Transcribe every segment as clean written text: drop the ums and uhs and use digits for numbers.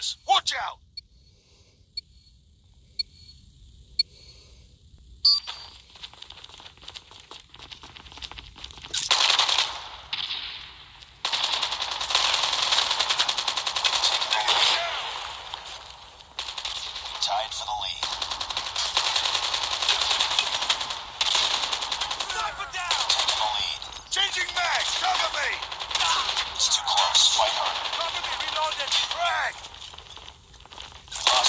snipers! Watch out! Tied for the lead. Sniper down! Taking the lead. Changing mags! Cover me! It's too close. Fight harder. Cover me! Reloaded! Frag! We lost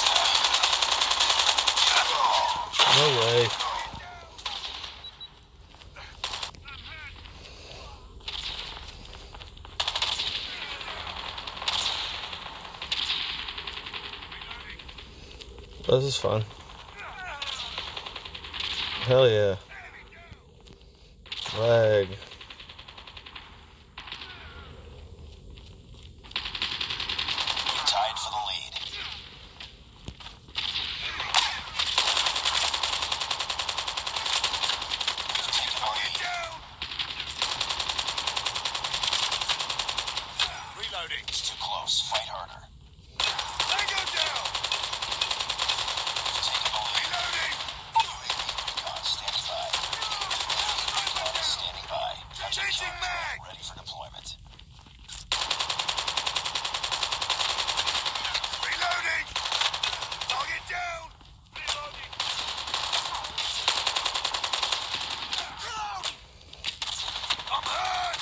the lead. No way. This is fun. Hell yeah. Lag. Tied for the lead. We've taken the lead. Reloading! It's too close. Fight harder. Tango down! We've taken the lead. Reloading! Recon standing by. Recon is standing by. Changing mag! Ready for deployment. Reloading! Target down! Reloading! I'm hurt!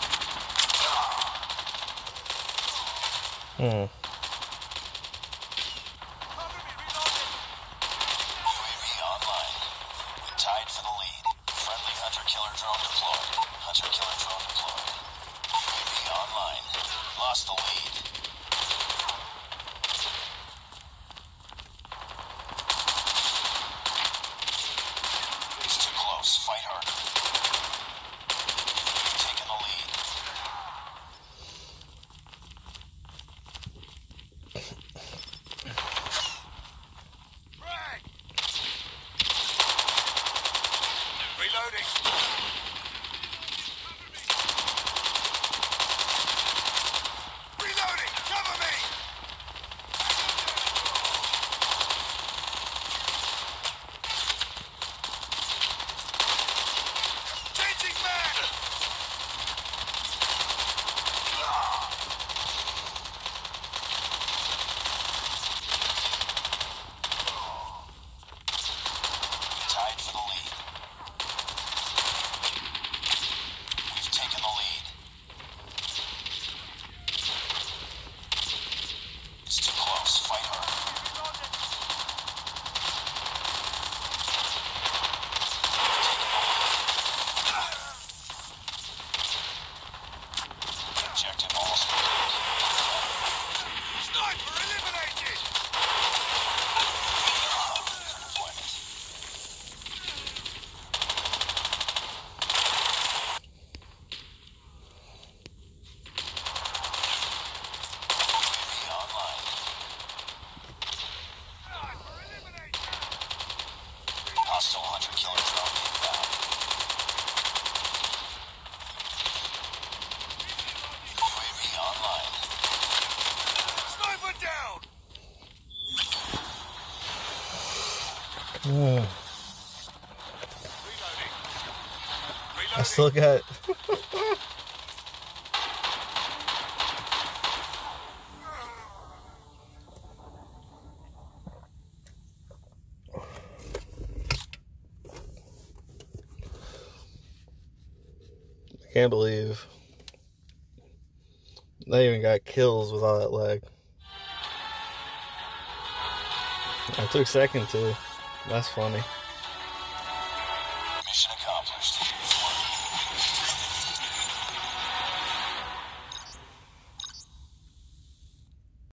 Cover me! Reloading! UAV online. We're tied for the lead. Friendly hunter-killer drone deployed. Hunter-killer drone deployed. UAV online. Lost the lead. It's too close. Fight harder. Taking the lead. Frag! Reloading! Reloading! Cover me! Changing mag! Tied for the lead. We've taken the lead. It's too close. Fight harder. Objective almost complete. Sniper eliminated! Deployment. UAV online. Sniper eliminated! Hostile hunter-killer drone inbound. UAV online. Sniper down! Reloading! I still got. I can't believe they even got kills with all that lag. I took second too. That's funny. Mission accomplished.